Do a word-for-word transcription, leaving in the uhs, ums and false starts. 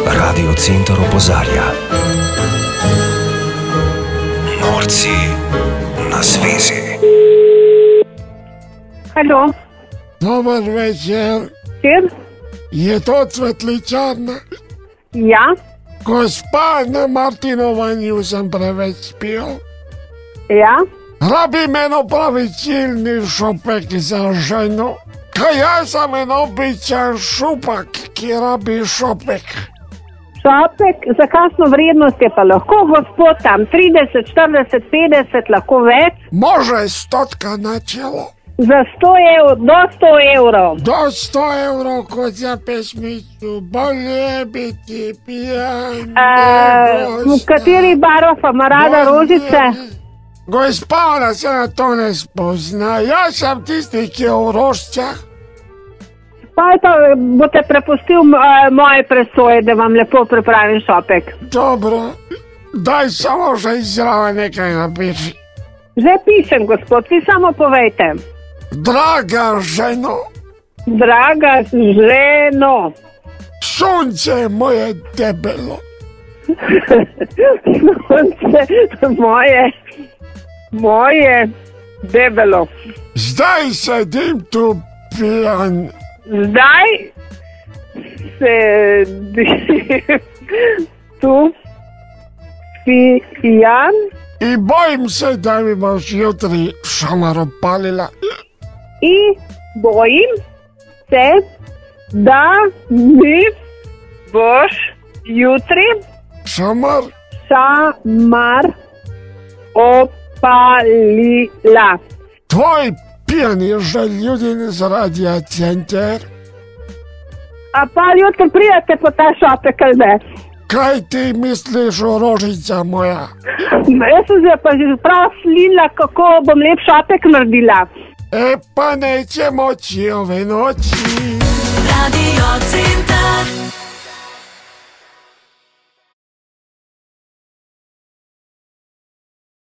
Radio Center opozarja. Norci na zvezi. Halo. Dobar večer. Kjer? Je to cvetličarna? Ja. Gospa, na martinovanju sem preveč spil. Ja. Rabim eno pravičilni šopek za ženo. Kaj jaz sem en običan šupak, ki rabi šopek. Šopek, za kakšno vrednost je pa lahko, gospod, tam trideset, štirideset, petdeset, lahko več? Može stotka na čelo. Za sto evrov, do sto evrov. Do sto evrov, kot za pesmicu, bolje biti pijan. V kateri barva pa ima rada rožice? Gospa, ona se na to ne spozna. Jaz sem tisti, ki je v rožcah. Pa to boste prepustil moje presoje, da vam lepo pripravim šopek. Dobro, daj samo že izraven nekaj napiši. Že pišem, gospod, vi samo povejte. Draga ženo. Draga ženo. Sonce moje debelo. Sonce moje, moje debelo. Zdaj sedim tu pijan. Zdaj sedim tu pijan. In bojim se, da mi boš jutri šamar opalila. In bojim se, da mi boš jutri šamar, šamar opalila. Tvoj pijan je že ljudin z Radia Center. A pa jutri prijete po ta šopek, ali ne? Kaj ti misliš o rožica moja? Jaz sem se pa že prav slila, kako bom lep šopek naredila. E pa neće moći ove noći. Radio Center.